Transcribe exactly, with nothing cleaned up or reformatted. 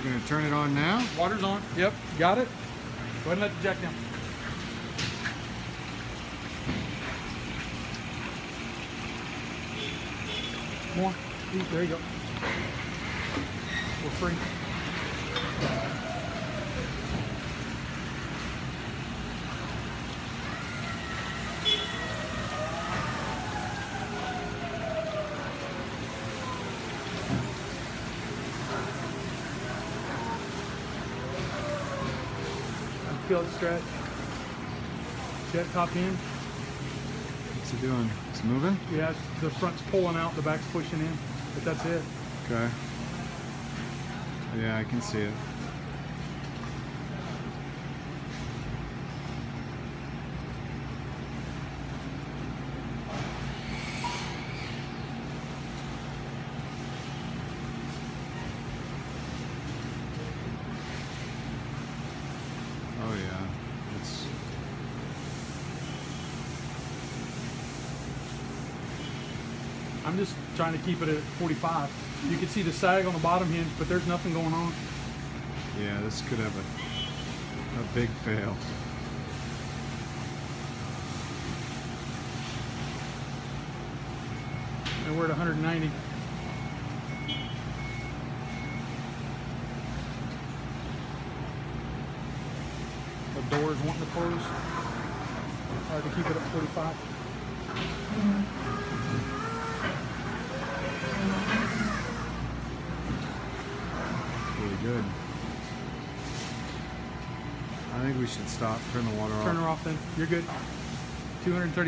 Gonna turn it on now? Water's on. Yep, got it. Go ahead and let the jack down. More. There you go. We're free. Feel it stretch. Jet top in. What's it doing? It's moving? Yeah, it's, the front's pulling out, the back's pushing in, but that's it. Okay. Yeah, I can see it. Oh yeah, it's I'm just trying to keep it at forty-five. You can see the sag on the bottom hinge, but there's nothing going on. yeah. This could have a a big fail. And we're at one hundred ninety. The door's wanting to close. Hard to keep it at forty-five. Really good. I think we should stop. Turn the water off. Turn her off then. You're good. two hundred thirty.